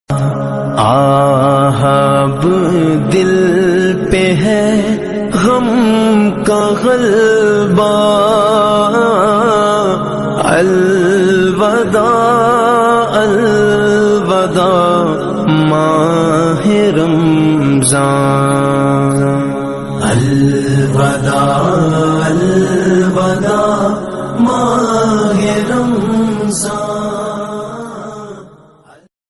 आहब दिल पे है हम का गलबा, अलवदा अलवदा माहे रमजान, अलवदा अलवदा